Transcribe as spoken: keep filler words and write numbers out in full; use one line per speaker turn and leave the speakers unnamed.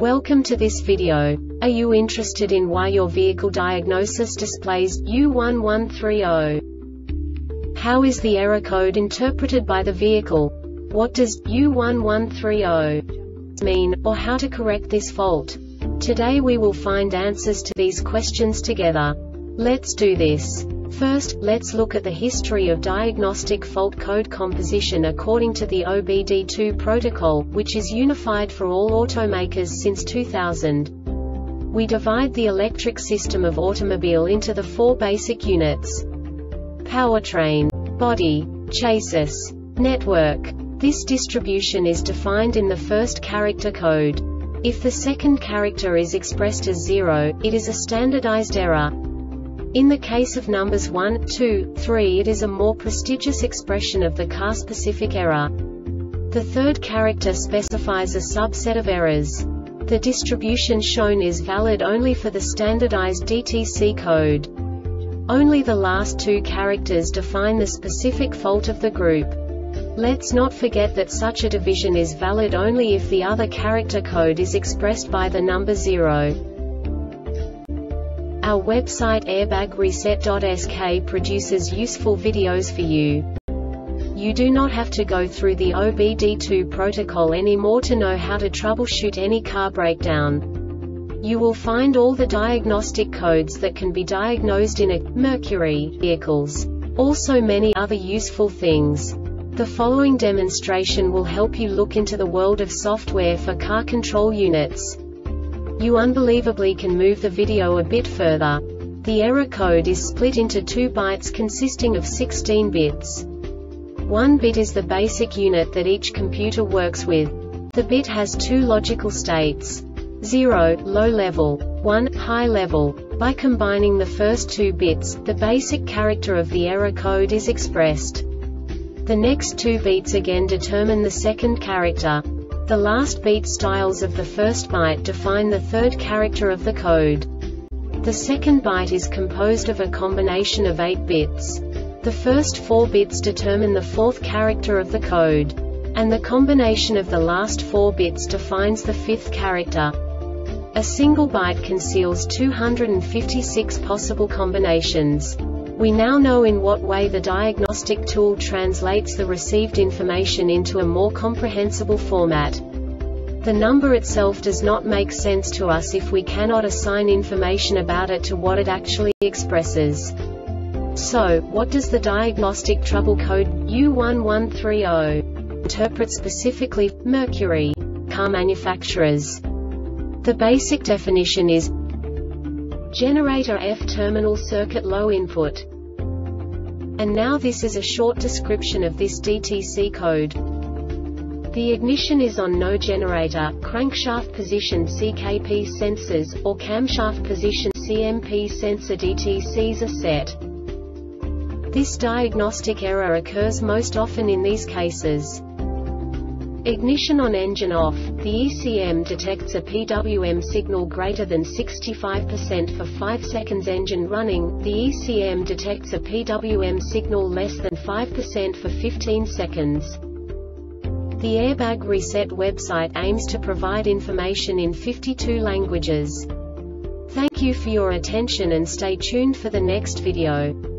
Welcome to this video. Are you interested in why your vehicle diagnosis displays U one one three zero? How is the error code interpreted by the vehicle? What does U one one three zero mean, or how to correct this fault? Today we will find answers to these questions together. Let's do this. First, let's look at the history of diagnostic fault code composition according to the O B D two protocol, which is unified for all automakers since two thousand. We divide the electric system of automobile into the four basic units: powertrain, body, chassis, network. This distribution is defined in the first character code. If the second character is expressed as zero, it is a standardized error. In the case of numbers one, two, three, it is a more prestigious expression of the car-specific error. The third character specifies a subset of errors. The distribution shown is valid only for the standardized D T C code. Only the last two characters define the specific fault of the group. Let's not forget that such a division is valid only if the other character code is expressed by the number zero. Our website airbag reset dot S K produces useful videos for you. You do not have to go through the O B D two protocol anymore to know how to troubleshoot any car breakdown. You will find all the diagnostic codes that can be diagnosed in a Mercury vehicles. Also many other useful things. The following demonstration will help you look into the world of software for car control units. You unbelievably can move the video a bit further. The error code is split into two bytes consisting of sixteen bits. One bit is the basic unit that each computer works with. The bit has two logical states: zero, low level, one, high level. By combining the first two bits, the basic character of the error code is expressed. The next two bits again determine the second character. The last beat styles of the first byte define the third character of the code. The second byte is composed of a combination of eight bits. The first four bits determine the fourth character of the code. And the combination of the last four bits defines the fifth character. A single byte conceals two hundred fifty-six possible combinations. We now know in what way the diagnostic tool translates the received information into a more comprehensible format. The number itself does not make sense to us if we cannot assign information about it to what it actually expresses. So, what does the diagnostic trouble code U one one three zero interpret specifically for Mercury car manufacturers? The basic definition is generator F terminal circuit low input. And now this is a short description of this D T C code. The ignition is on no generator, crankshaft position C K P sensors, or camshaft position C M P sensor D T Cs are set. This diagnostic error occurs most often in these cases: ignition on, engine off. The E C M detects a P W M signal greater than sixty-five percent for five seconds. Engine running. The E C M detects a P W M signal less than five percent for fifteen seconds. The Airbag Reset website aims to provide information in fifty-two languages. Thank you for your attention and stay tuned for the next video.